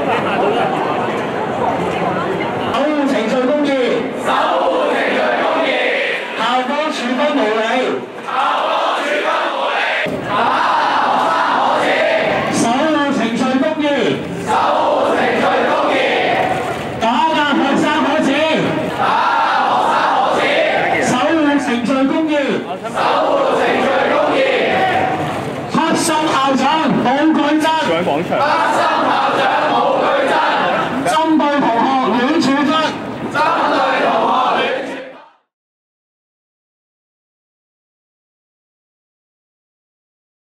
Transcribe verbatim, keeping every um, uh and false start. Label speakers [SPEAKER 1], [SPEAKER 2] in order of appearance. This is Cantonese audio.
[SPEAKER 1] 守護程序公義，守護程序公義，校方處分無理，校方處分無理，打學生可恥，守護程序公義，守護程序公義，打壓學生可恥，打壓學生可恥，守護程序公義，守護程序公義，黑心校長冇舉證，黑心校長冇舉證。